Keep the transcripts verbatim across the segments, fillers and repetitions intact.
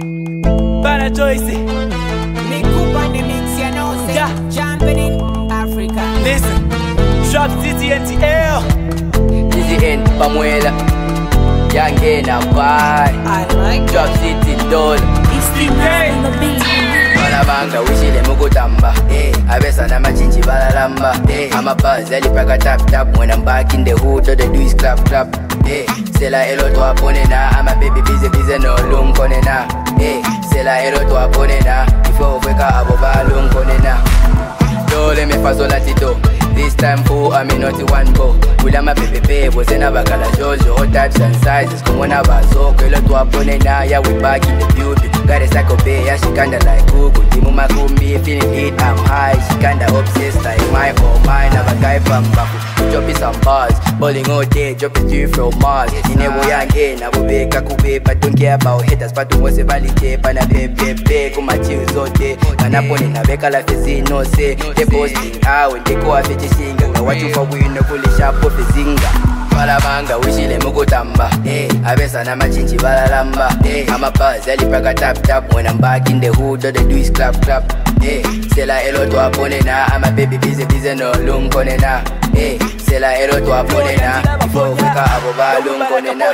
Bana Joyce. Me coop on the mix, you know, say, Yeah. jumping in Africa. Listen, Trap City N T L. Dizzy N, Pamuela, Young N, Abai, I like Trap City, Dole. Hey. Malabanga, wishile mukutamba. Abesa na machinchi balalamba. I'm a buzz, elipaka tap tap. When I'm back in the hood, all they do is clap clap. C'est la hello to aponena. I'm a baby busy busy no lung konena. C'est la hello to aponena. Before weka aboba lung konena. Dole me faso latito. This time for I'm not one go. Kula ma pepepe, was in a bakala jojo. All types and sizes, come on a bazo. Kelo to aponena, yeah we back in the beauty. Got a psycho bay, yeah she kinda like Google. Timu makumbi, feeling it, I'm high. She kinda obsessed like my oh mine. Have a guy from Baku. Dropping some bars, bowling all day, dropping two from Mars. In a way again, I will be kakube, but don't care about haters. But to was a validate, and a baby, baby, come at you all day. And I put in a beka like a no say. They posting out when they go a fetch singer. Now what you for we no foolish up of a singer. Malabanga, wishile mukutamba. Abesa na machinchi balalamba. I'm a buzz, elipaka tap tap. When I'm back in the hood, all they do is clap clap. C'est la hello to aponena. I'm a baby busy busy no lung konena. C'est la hello to aponena. Before weka aboba lung konena.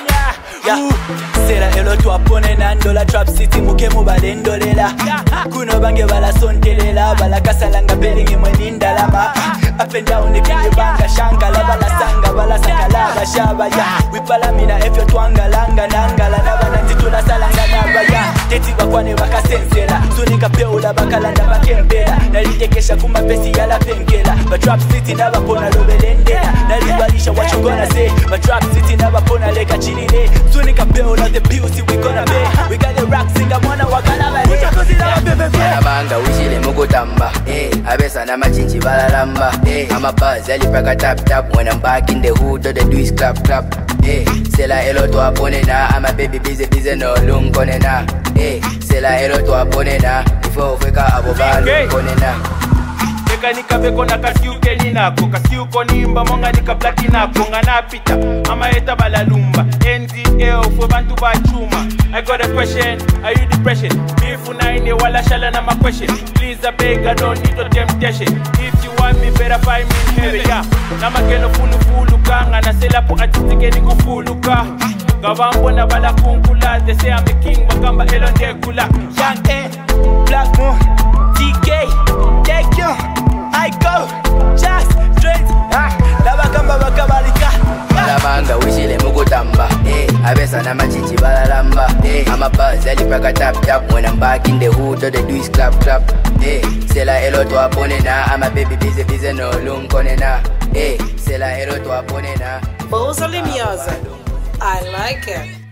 C'est la hello to aponena. Ndola Trap City muke mubalendolela. Kuno bange bala sontelela. Bala kasalanga belingi mweninda lama. Up and down the kindi banga shangala. Bala sanga bala sangala bashaba ya. Wipala mina efyo twanga langa nangala. Nabana titula salanga nabaya. Teti bakwane bakasensela. Sunika peula bakalanda bakembela. Nalitekesha kumapesi yala pengela. But Trap City nabapona lobelendela. Nalibalisha what you gonna say. But Trap City nabapona leka chilile. Sunika peula the beauty we gonna be. We got the rock singer mwana wakala bale. Malabanga wishile mukutamba. Abesa na machinchi balalamba. I'm a buzz, elipaka tap tap. When I'm back in the hood, all they do is clap clap. C'est la hello to aponena. I'm a baby busy busy no lung konena. C'est la hello to aponena. Before weka aboba lung konena. Eka nikabeko na kasiuke ninako. Kasiuko nimba monga nika platinako. Nga napita, ama eta balalumba. N T L for bantu bachuma. I got a question, are you depression? If unaine wala shala na my question. Please I beg, I don't need no temptation. If you want me, better find me in heaven, yeah. Nama keno fulu fulu ka. Nga nasela po atitike niko fulu ka. Gawambo na bala kunkula. They say I'm the king, wakamba elon de kula. Young N, Black Moon, D K, take you, I go, just straight. Ah, labakamba bakabalika. Malabanga wishile mukutamba. Abesa na machinchi balalamba. I'm a buzz, elipaka tap tap. When I'm back in the hood, all they do is clap clap. C'est la hello to aponena. I'm a baby busy busy no lung konena. C'est la hello to aponena. Bozoli music. I like it.